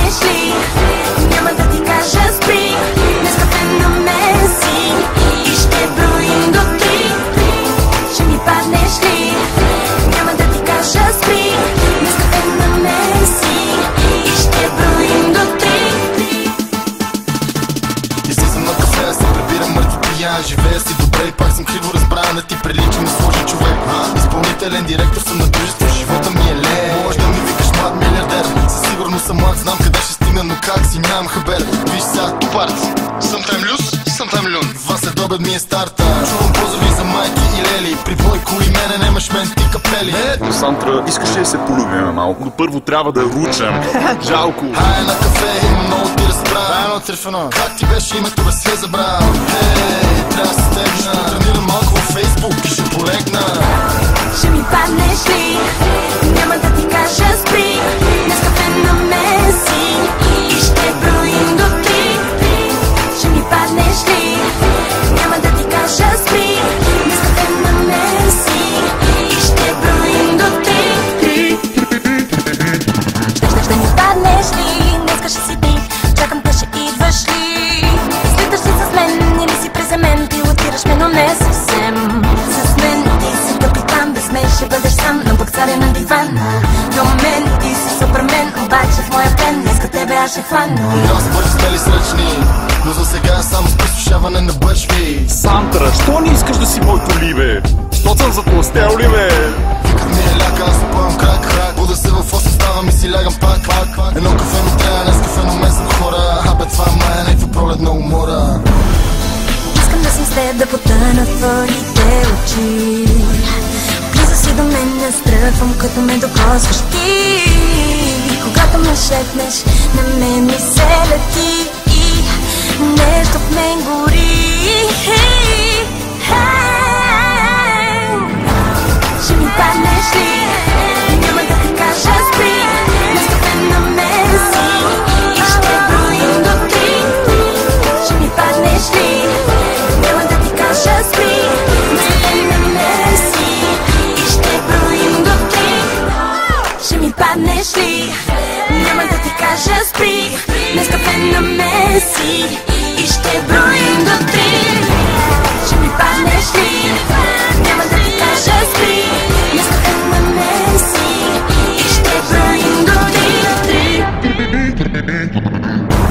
паднеш ли? Няма да ти кажа спри. Днес кафе на Меси и ще броим до 3. Ще ми паднеш ли? Няма да ти кажа спри. Днес кафе на Меси и ще броим до 3. Излизам на кафе, се прибирам мъртви пиян. Живея си добре и пак съм криво разбран. Да ти прилича на сложен човек. Изпълнителен директор съм на дружество, живота ми е ле. Може да ми викаш млад милиардер, със сигурност съм млад, знам къде ще стигна, но как си нямам хабер. Виж сега, тупарт, sometime люс, sometime люн. Това следобед ми е старта. Чувам позови за майки и лели. При Бойко и мене немаш мен ти капели. Сантра, искаш ли да се полюбим малко? Но първо трябва да ручам. Жалко. Хай на кафе, има много ти разбра. Как ти беше името, бе се забрал? Хей, трябва да се стегна. Тренирам малко във Фейсбук и ще полегна. Ще ми паднеш ли? Няма да ти кажа спри. Днес кафе на Меси и ще броим до 3. Ще ми паднеш ли? Няма да ти кажа спри. Днес кафе на Меси и ще броим до 3. Ще ми паднеш ли? Днеска ще си ти. Чакам те, ще идваш ли? Слиташ ли с мен или си приземен? Ти отираш ме, но не съвсем. С мен ти си капитан, без мен ще бъдеш сам, но пък царя на дивана. До мен ти си супермен, обаче в моя плен днеска тебе аз ще хвана. Няма с бързи смели сръчни, но за сега само с пресушаване на бъчви. Сантра, що не искаш да си моето ливе? Що съм затластел ли, бе? Викът ми е ляка, аз опъвам крак. Буда се в 8, ставам и си лягам пак. Едно кафе ми трябва, днес кафе на месец хора. Абе това май е някаква пролетна умора. Искам да съм с теб, да потъна в твоите очи. Близо си до мен, настръхвам, като ме докосваш ти. Когато ме шепнеш, на мен ми се лети и нещо в мен гори. Ще ми паднеш ли? Няма да ти кажа спри. Днес кафе на Меси и ще броим до 3. Ще ми паднеш ли? Няма да ти кажа спри. Днес кафе на Меси и ще броим до 3. Ще ми паднеш ли? Няма да ти кажа спри. Днес кафе на Меси и ще броим до 3. Ще ми паднеш ли? Няма да ти кажа спри. Днес кафе на Меси и ще броим до 3.